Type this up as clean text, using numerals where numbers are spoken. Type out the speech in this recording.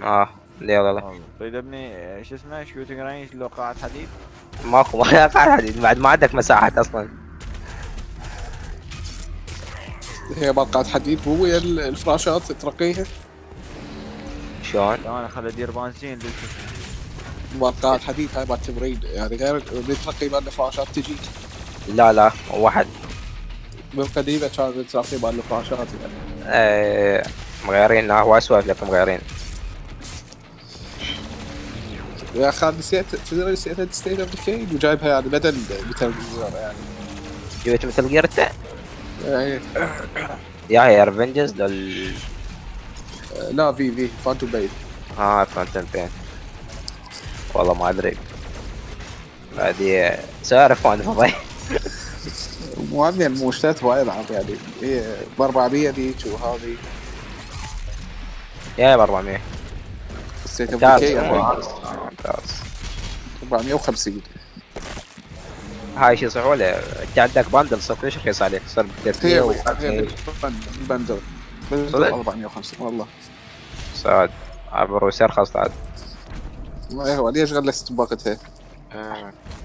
اه ليه والله. والله تريد ابني شو اسمه شوتنج رينج لو قاعد حديد. ماكو ما قاعد حديد بعد ما عندك مساحات اصلا. هي بقعة حديد مو ويا الفراشات ترقيها. شلون؟ لا انا خل ادير بنزين بقعة حديد هاي مال تمرين يعني، غير اللي ترقي مال الفراشات تجيك. لا لا واحد. بالقديمة كان ترقي مال الفراشات يعني. آه مغيرين، هو اسوء لكن مغيرين. يا اخي نسيت، تدري نسيت ستيت اوف ديكي وجايبها يعني بدل مثل يعني. جبت مثل جير انت؟ يعني يا هي افنجرز لل. لا في فانتوم بين. اه فانتوم بين. والله ما ادري. هذه سعر فان فضي. مو مو اشتريت هواي العاب يعني، هي ب 400 ذيك وهذه يا ب 400. ستيت اوف ممتاز ديكي ممتاز. 450. هاي شي صح ولا انت عندك باندل صار كلش رخيص عليك، صار ب هي 350. بالبندل بالبندل صدق؟ 450 والله. صاد عبر وسير خاص عاد. ما هو ليش غلست باقتها.